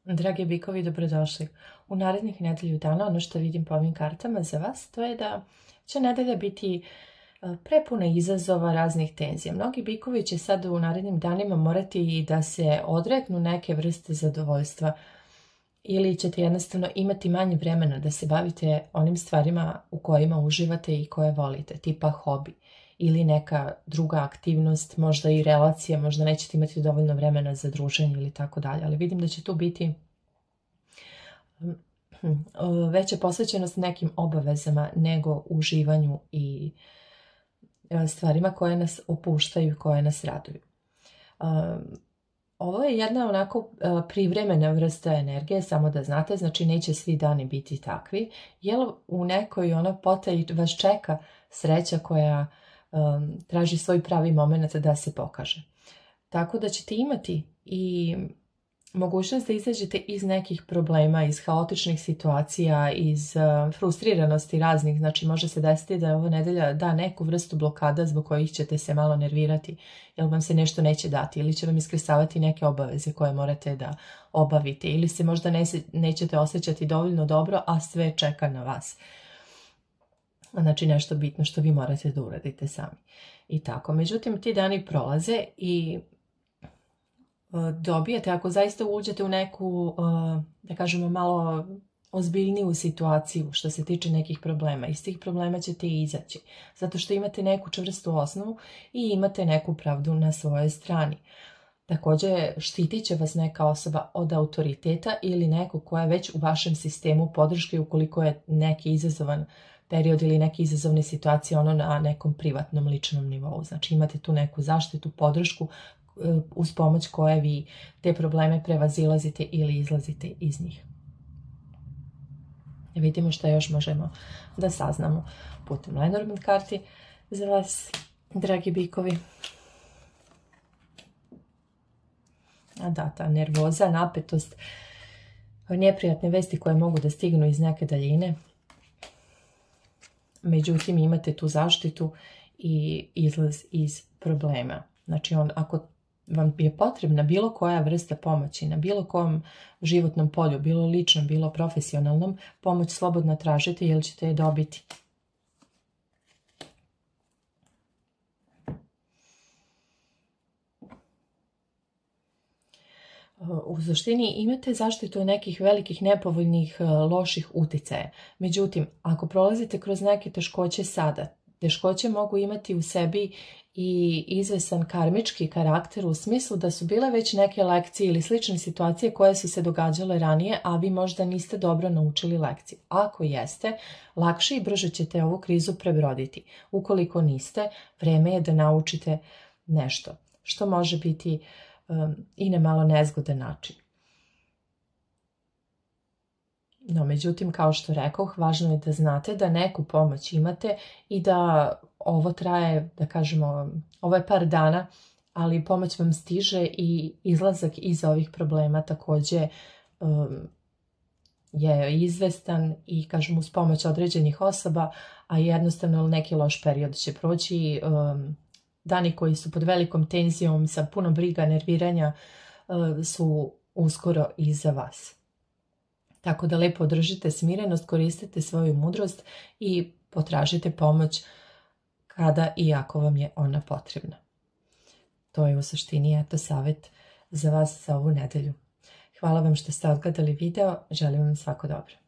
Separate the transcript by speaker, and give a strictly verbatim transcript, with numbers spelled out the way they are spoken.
Speaker 1: Dragi bikovi, dobrodošli. U narednih nedelju dana ono što vidim po ovim kartama za vas, to je da će nedelja biti prepuna izazova, raznih tenzija. Mnogi bikovi će sad u narednim danima morati da se odreknu neke vrste zadovoljstva ili ćete jednostavno imati manje vremena da se bavite onim stvarima u kojima uživate i koje volite, tipa hobi ili neka druga aktivnost, možda i relacija, možda nećete imati dovoljno vremena za druženje ili tako dalje, ali vidim da će tu biti veća posvećenost nekim obavezama nego uživanju i stvarima koje nas opuštaju, koje nas raduju. Ovo je jedna onako privremena vrsta energije, samo da znate, znači neće svi dani biti takvi, jer u nekoj ono potaji vas čeka sreća koja um, traži svoj pravi moment da se pokaže. Tako da ćete imati i mogućnost da izađete iz nekih problema, iz haotičnih situacija, iz uh, frustriranosti raznih. Znači može se desiti da ova nedelja da neku vrstu blokada zbog kojih ćete se malo nervirati, jer vam se nešto neće dati ili će vam iskresavati neke obaveze koje morate da obavite ili se možda ne, nećete osjećati dovoljno dobro, a sve čeka na vas. Znači nešto bitno što vi morate da uradite sami. I tako. Međutim, ti dani prolaze i dobijete, ako zaista uđete u neku, da kažemo, malo ozbiljniju situaciju što se tiče nekih problema. Iz tih problema ćete i izaći. Zato što imate neku čvrstu osnovu i imate neku pravdu na svojoj strani. Također štitit će vas neka osoba od autoriteta ili neko koja je već u vašem sistemu podrške ukoliko je neki izazovan period ili neke izazovne situacije ono na nekom privatnom ličnom nivou. Znači imate tu neku zaštitu, podršku uz pomoć koje vi te probleme prevazilazite ili izlazite iz njih. Vidimo što još možemo da saznamo putem Lenormand karti za vas, dragi bikovi. A da, ta nervoza, napetost, neprijatne vesti koje mogu da stignu iz neke daljine. Međutim, imate tu zaštitu i izlaz iz problema. Znači, on, ako vam je potrebna bilo koja vrsta pomoći na bilo kom životnom polju, bilo ličnom, bilo profesionalnom, pomoć slobodno tražite jer ćete je dobiti. U suštini imate zaštitu nekih velikih nepovoljnih loših uticaja. Međutim, ako prolazite kroz neke teškoće sada, teškoće mogu imati u sebi i izvesan karmički karakter u smislu da su bile već neke lekcije ili slične situacije koje su se događale ranije, a vi možda niste dobro naučili lekciju. Ako jeste, lakše i brže ćete ovu krizu prebroditi. Ukoliko niste, vreme je da naučite nešto, što može biti um, i na malo nezgodan način. No, međutim, kao što rekoh, važno je da znate da neku pomoć imate i da ovo traje, da kažemo, ovo je par dana, ali pomoć vam stiže i izlazak iz ovih problema također um, je izvestan i, kažem, uz pomoć određenih osoba, a jednostavno neki loš period će proći. Um, dani koji su pod velikom tenzijom, sa puno briga, nerviranja, uh, su uskoro iza vas. Tako da lepo održite smirenost, koristite svoju mudrost i potražite pomoć kada i ako vam je ona potrebna. To je u suštini eto savjet za vas za ovu nedelju. Hvala vam što ste odgledali video, želim vam svako dobro.